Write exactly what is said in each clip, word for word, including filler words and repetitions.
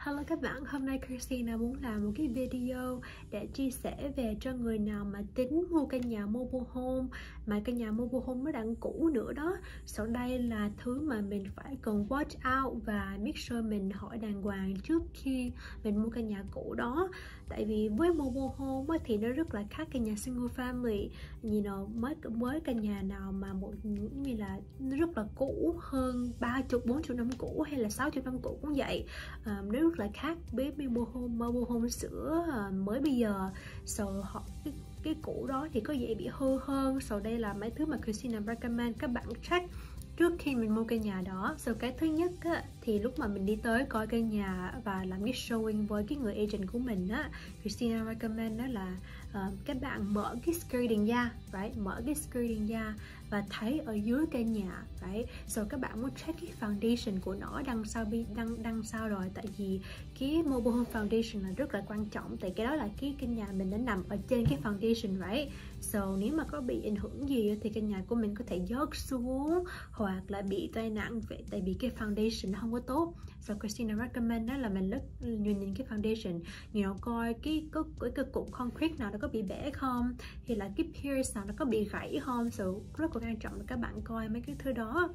Hello các bạn, hôm nay Christina muốn làm một cái video để chia sẻ về cho người nào mà tính mua căn nhà mobile home mà căn nhà mobile home nó đang cũ nữa đó. Sau đây là thứ mà mình phải cần watch out và make sure mình hỏi đàng hoàng trước khi mình mua căn nhà cũ đó. Tại vì với mobile home thì nó rất là khác căn nhà single family. You know, mới mới căn nhà nào mà một như là nó rất là cũ hơn ba mươi, bốn mươi năm cũ hay là sáu mươi năm cũ cũng vậy. Um, nó rất là khác với mobile home, mobile home sữa uh, mới bây giờ. So họ cái, cái cũ đó thì có dễ bị hư hơn. So đây là mấy thứ mà Christina recommend các bạn check trước khi mình mua căn nhà đó. So cái thứ nhất á, thì lúc mà mình đi tới coi căn nhà và làm cái showing với cái người agent của mình á, Christina recommend đó là uh, các bạn mở cái skirting ra, right? Mở cái skirting ra và thấy ở dưới căn nhà, right? So các bạn muốn check cái foundation của nó đằng sau đằng đằng sau rồi, tại vì cái mobile home foundation là rất là quan trọng, tại cái đó là cái căn nhà mình đã nằm ở trên cái foundation, right? So nếu mà có bị ảnh hưởng gì thì căn nhà của mình có thể dớt xuống hoặc là bị tai nạn vậy, tại vì cái foundation nó không có tốt. So Christina recommend đó là mình lúc nhìn nhìn cái foundation, you know, coi cái cái, cái, cái cục concrete nào nó có bị bể không, hay là cái piers nào nó có bị gãy không. So rất là quan trọng là các bạn coi mấy cái thứ đó.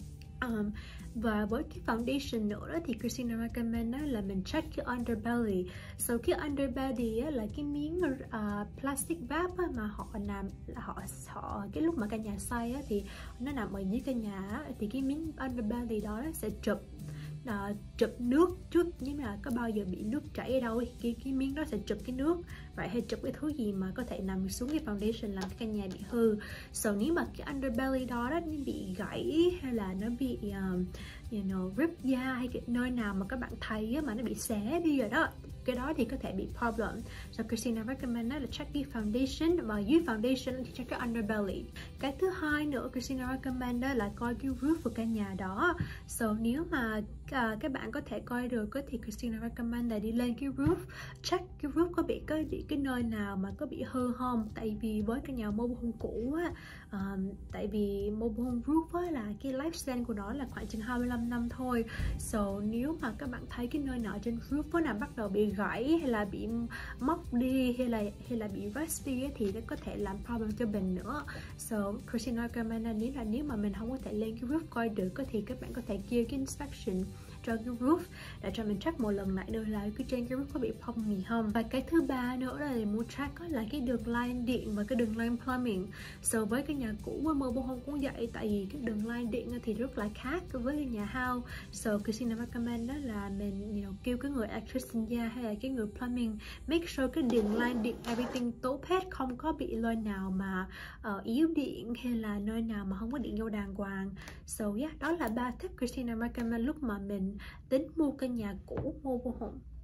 Um, và với cái foundation nữa đó, thì Christina recommend đó là mình check cái underbelly. So cái underbelly á, là cái miếng uh, plastic wrap á, mà họ làm họ họ cái lúc mà căn nhà xây á, thì nó nằm ở dưới căn nhà á, thì cái miếng underbelly đó sẽ chụp Uh, chụp nước trước, nhưng mà có bao giờ bị nước chảy ở đâu cái cái miếng đó sẽ chụp cái nước vậy, hay chụp cái thứ gì mà có thể nằm xuống cái foundation làm cái căn nhà bị hư. So nếu mà cái underbelly đó, đó nó bị gãy hay là nó bị um, you know, rip da, hay cái nơi nào mà các bạn thấy á, mà nó bị xé đi rồi đó, cái đó thì có thể bị problem. So Christina recommend là check cái foundation, và dưới foundation thì check cái underbelly. Cái thứ hai nữa Christina recommend là coi cái roof của căn nhà đó. So nếu mà uh, các bạn có thể coi được thì Christina recommend là đi lên cái roof, check cái roof có bị cái bị cái nơi nào mà có bị hư không. Tại vì với căn nhà mobile home cũ á, um, tại vì mobile home roof á, là cái lifespan của nó là khoảng chừng hai mươi lăm năm thôi. So nếu mà các bạn thấy cái nơi nào trên roof nào bắt đầu bị gãy hay là bị móc đi hay là hay là bị rusty ấy, thì nó có thể làm problem cho mình nữa. So Christina recommend nếu là nếu mà mình không có thể lên cái roof coi được thì các bạn có thể kêu cái inspection cho cái roof để cho mình check một lần lại nữa là cái trên cái roof có bị problem gì không. Và cái thứ ba nữa là muốn check là cái đường line điện và cái đường line plumbing. So với cái nhà cũ với mobile home cũng vậy, tại vì cái đường line điện thì rất là khác với cái nhà house. So Christina recommend đó là mình you know, kêu cái người electrician ra hay là cái người plumbing make sure cái đường line điện everything tốt hết, không có bị nơi nào mà uh, yếu điện hay là nơi nào mà không có điện vô đàng hoàng. So yeah, đó là ba tip Christina recommend lúc mà mình tính mua căn nhà cũ mobile home.